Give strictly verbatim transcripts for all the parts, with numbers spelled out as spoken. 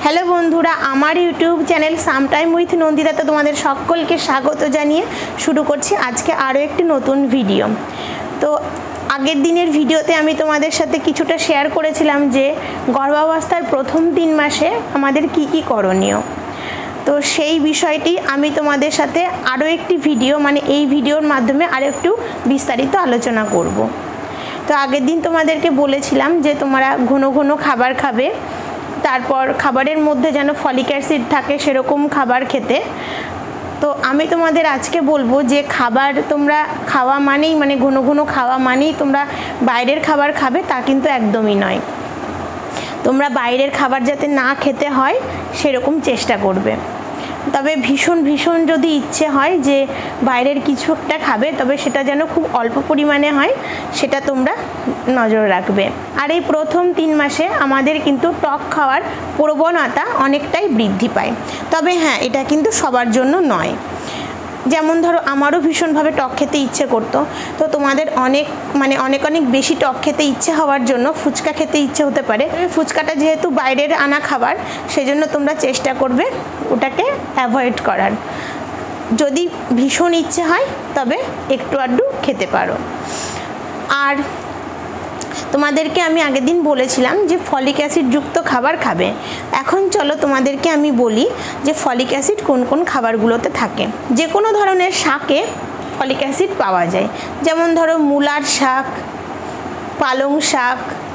Hello বন্ধুরা, আমার YouTube channel sometime with নন্দিতাতে তোমাদের সকলকে স্বাগত জানিয়ে শুরু করছি আজকে আরও একটি নতুন ভিডিও। তো আগের দিনের ভিডিওতে আমি তোমাদের সাথে কিছুটা শেয়ার করেছিলাম যে গর্ভাবস্থার প্রথম তিন মাসে আমাদের কি কি করণীয়। তো সেই বিষয়টি আমি তোমাদের সাথে আরও একটি ভিডিও মানে এই ভিডিওর মাধ্যমে আরও একটু বিস্তারিত আলোচনা করব। তো আগের দিন তোমাদেরকে বলেছিলাম যে তোমরা ঘন ঘন খাবার খাবে, তারপর খাবারের মধ্যে যেন ফলিক অ্যাসিড থাকে সেরকম খাবার খেতে। তো আমি তোমাদের আজকে বলবো যে খাবার তোমরা খাওয়া মানেই মানে ঘন ঘন খাওয়া মানেই তোমরা বাইরের খাবার খাবে, তা কিন্তু একদমই নয়। তোমরা বাইরের খাবার যাতে না খেতে হয় সেরকম চেষ্টা করবে। তবে ভীষণ ভীষণ যদি ইচ্ছে হয় যে বাইরের কিছু একটা খাবে, তবে সেটা যেন খুব অল্প পরিমাণে হয়, সেটা তোমরা নজর রাখবে। আর এই প্রথম তিন মাসে আমাদের কিন্তু টক খাওয়ার প্রবণতা অনেকটাই বৃদ্ধি পায়। তবে হ্যাঁ, এটা কিন্তু সবার জন্য নয়। যেমন ধরো আমারও ভীষণভাবে টক খেতে ইচ্ছে করতো, তো তোমাদের অনেক মানে অনেক অনেক বেশি টক খেতে ইচ্ছে হওয়ার জন্য ফুচকা খেতে ইচ্ছে হতে পারে। ফুচকাটা যেহেতু বাইরের আনা খাবার, সেজন্য তোমরা চেষ্টা করবে ওটাকে অ্যাভয়েড করার। যদি ভীষণ ইচ্ছে হয় তবে একটু আধটু খেতে পারো। আর তোমাদেরকে আমি আগের দিন বলেছিলাম যে ফলিক অ্যাসিডযুক্ত খাবার খাবে। এখন চলো তোমাদেরকে আমি বলি যে ফলিক অ্যাসিড কোন কোন খাবারগুলোতে থাকে। যে কোনো ধরনের শাকে ফলিক অ্যাসিড পাওয়া যায়, যেমন ধরো মূলার শাক, পালং শাক,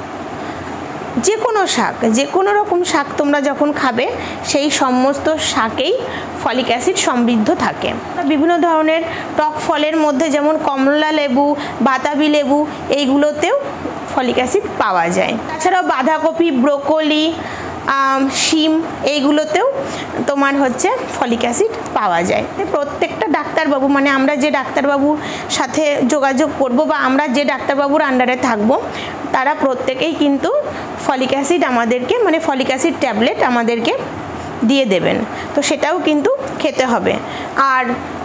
যে কোনো শাক, যে কোনো রকম শাক তোমরা যখন খাবে সেই সমস্ত শাকেই ফলিক অ্যাসিড সমৃদ্ধ থাকে। বিভিন্ন ধরনের টক ফলের মধ্যে যেমন কমলা লেবু, বাতাবি লেবু, এইগুলোতেও ফলিক অ্যাসিড পাওয়া যায়। তাছাড়াও বাঁধাকপি, ব্রোকলি, শিম, এইগুলোতেও তোমার হচ্ছে ফলিক অ্যাসিড পাওয়া যায়। প্রত্যেকটা ডাক্তারবাবু মানে আমরা যে ডাক্তারবাবুর সাথে যোগাযোগ করব বা আমরা যে ডাক্তারবাবুর আন্ডারে থাকব, তারা প্রত্যেকেই কিন্তু ফলিক অ্যাসিড আমাদেরকে মানে ফলিক অ্যাসিড ট্যাবলেট আমাদেরকে দিয়ে দেবেন। তো সেটাও কিন্তু খেতে হবে। আর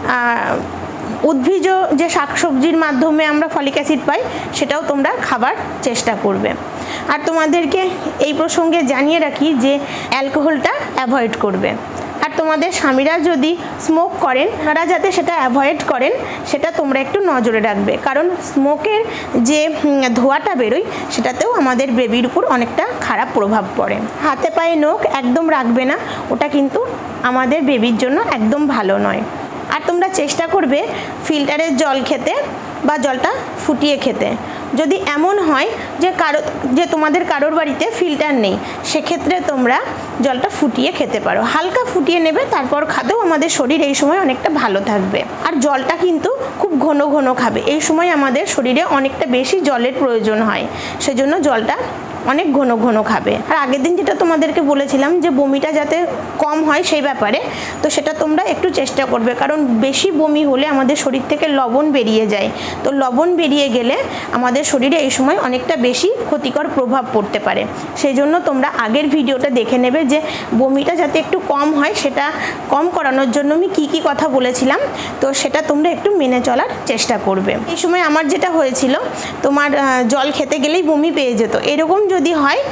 উদ্ভিজ যে শাকসবজির মাধ্যমে আমরা ফলিক অ্যাসিড পাই, সেটাও তোমরা খাবার চেষ্টা করবে। আর তোমাদেরকে এই প্রসঙ্গে জানিয়ে রাখি যে অ্যালকোহলটা অ্যাভয়েড করবে। আর তোমাদের স্বামীরা যদি স্মোক করেন, ওনারা যাতে সেটা অ্যাভয়েড করেন সেটা তোমরা একটু নজরে রাখবে। কারণ স্মোকের যে ধোঁয়াটা বেরোয় সেটাতেও আমাদের বেবির উপর অনেকটা খারাপ প্রভাব পড়ে। হাতে পায়ে নখ একদম রাখবে না, ওটা কিন্তু আমাদের বেবির জন্য একদম ভালো নয়। আর তোমরা চেষ্টা করবে ফিল্টারের জল খেতে বা জলটা ফুটিয়ে খেতে। যদি এমন হয় যে কারো যে তোমাদের কারোর বাড়িতে ফিল্টার নেই, সেক্ষেত্রে তোমরা জলটা ফুটিয়ে খেতে পারো। হালকা ফুটিয়ে নেবে, তারপর খাতেও আমাদের শরীর এই সময় অনেকটা ভালো থাকবে। আর জলটা কিন্তু খুব ঘন ঘন খাবে। এই সময় আমাদের শরীরে অনেকটা বেশি জলের প্রয়োজন হয়, সেজন্য জলটা অনেক ঘন ঘন খাবে। আর আগের দিন যেটা তোমাদেরকে বলেছিলাম যে বমিটা যাতে কম হয় সেই ব্যাপারে, তো সেটা তোমরা একটু চেষ্টা করবে। কারণ বেশি বমি হলে আমাদের শরীর থেকে লবণ বেরিয়ে যায়। তো লবণ বেরিয়ে গেলে আমাদের শরীরে এই সময় অনেকটা বেশি ক্ষতিকর প্রভাব পড়তে পারে। সেই জন্য তোমরা আগের ভিডিওটা দেখে নেবে যে বমিটা যাতে একটু কম হয়, সেটা কম করানোর জন্য আমি কি কি কথা বলেছিলাম। তো সেটা তোমরা একটু মেনে চলার চেষ্টা করবে। এই সময় আমার যেটা হয়েছিল, তোমার জল খেতে গেলেই বমি পেয়ে যেত। এরকম যদি হয়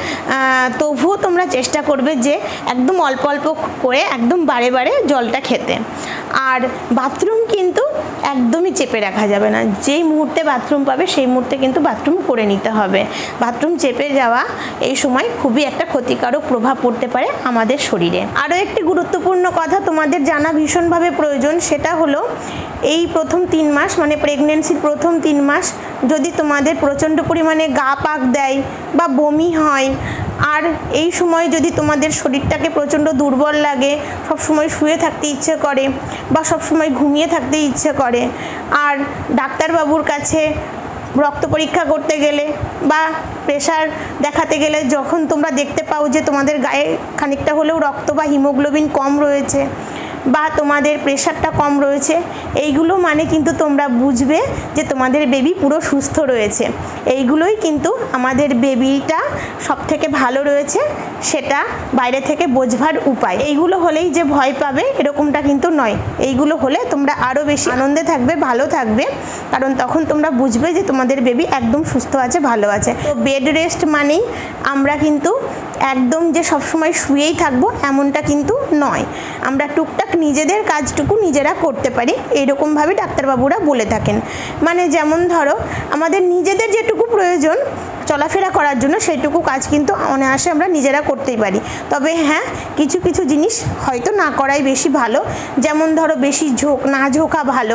তবুও তোমরা চেষ্টা করবে যে একদম অল্প অল্প করে একদম বারে বারে জলটা খেতে। আর বাথরুম কিন্তু একদমই চেপে রাখা যাবে না। যেই মুহূর্তে বাথরুম পাবে সেই মুহূর্তে কিন্তু বাথরুম করে নিতে হবে। বাথরুম চেপে যাওয়া এই সময় খুবই একটা ক্ষতিকারক প্রভাব পড়তে পারে আমাদের শরীরে। আরও একটি গুরুত্বপূর্ণ কথা তোমাদের জানা ভীষণভাবে প্রয়োজন, সেটা হলো এই প্রথম তিন মাস মানে প্রেগনেন্সির প্রথম তিন মাস যদি তোমাদের প্রচণ্ড পরিমাণে গা পাক দেয় বা বমি হয়, আর এই সময় যদি তোমাদের শরীরটাকে প্রচণ্ড দুর্বল লাগে, সব সময় শুয়ে থাকতে ইচ্ছে করে বা সব সময় ঘুমিয়ে থাকতে ইচ্ছে করে, আর ডাক্তারবাবুর কাছে রক্ত পরীক্ষা করতে গেলে বা প্রেশার দেখাতে গেলে যখন তোমরা দেখতে পাও যে তোমাদের গায়ে খানিকটা হলেও রক্ত বা হিমোগ্লোবিন কম রয়েছে বা তোমাদের প্রেশারটা কম রয়েছে, এইগুলো মানে কিন্তু তোমরা বুঝবে যে তোমাদের বেবি পুরো সুস্থ রয়েছে। এইগুলোই কিন্তু আমাদের বেবিটা সব থেকে ভালো রয়েছে, সেটা বাইরে থেকে বোঝবার উপায়। এইগুলো হলেই যে ভয় পাবে এরকমটা কিন্তু নয়। এইগুলো হলে তোমরা আরও বেশি আনন্দে থাকবে, ভালো থাকবে, কারণ তখন তোমরা বুঝবে যে তোমাদের বেবি একদম সুস্থ আছে, ভালো আছে। তো বেড রেস্ট মানেই আমরা কিন্তু একদম যে সবসময় শুয়েই থাকবো এমনটা কিন্তু নয়, আমরা টুকটাক নিজেদের কাজটুকু নিজেরা করতে পারি, এইরকমভাবে ডাক্তারবাবুরা বলে থাকেন। মানে যেমন ধরো আমাদের নিজেদের যেটুকু প্রয়োজন চলাফেরা করার জন্য সেইটুকু কাজ কিন্তু অনায়াসে আমরা নিজেরা করতেই পারি। তবে হ্যাঁ, কিছু কিছু জিনিস হয়তো না করাই বেশি ভালো, যেমন ধরো বেশি ঝোঁক না ঝোঁকা ভালো,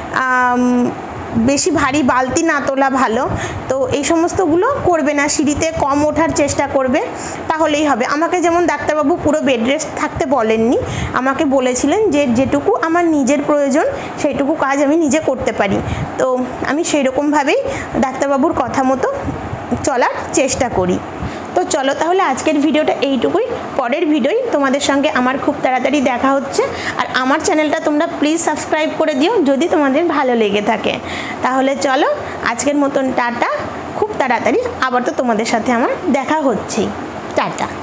বেশি ভারী বালতি না তোলা ভালো। তো এই সমস্তগুলো করবে না, সিঁড়িতে কম ওঠার চেষ্টা করবে, তাহলেই হবে। আমাকে যেমন ডাক্তারবাবু পুরো বেড রেস্ট থাকতে বলেননি, আমাকে বলেছিলেন যে যেটুকু আমার নিজের প্রয়োজন সেইটুকু কাজ আমি নিজে করতে পারি। তো আমি সেই রকমভাবেই ডাক্তারবাবুর কথা মতো চলার চেষ্টা করি। তো চলো তাহলে আজকের ভিডিওটা এইটুকুই, পরের ভিডিওই তোমাদের সঙ্গে আমার খুব তাড়াতাড়ি দেখা হচ্ছে। আর আমার চ্যানেলটা তোমরা প্লিজ সাবস্ক্রাইব করে দিও যদি তোমাদের ভালো লেগে থাকে। তাহলে চলো আজকের মতন টাটা, খুব তাড়াতাড়ি আবার তো তোমাদের সাথে আমার দেখা হচ্ছেই, টাটা।